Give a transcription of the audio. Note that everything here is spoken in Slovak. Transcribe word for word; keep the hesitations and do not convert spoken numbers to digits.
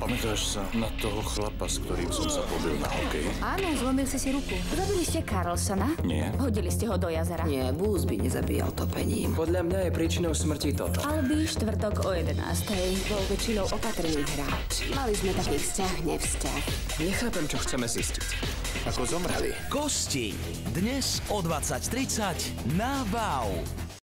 Pamätáš sa na toho chlapa, s ktorým som sa pobil na hokeji? Áno, zlomil si si ruku. Zabili ste Carlsona? Nie. Hodili ste ho do jazera? Nie, Booth by nezabíjal topením. Podľa mňa je príčinou smrti toto. Alby, štvrtok o jedenástej. Bol väčšinou opatrný hráč. Mali sme taký vzťah, nevzťah. Nechápem, čo chceme zistiť. Ako zomreli? Kosti. Dnes o dvadsať tridsať na Wow.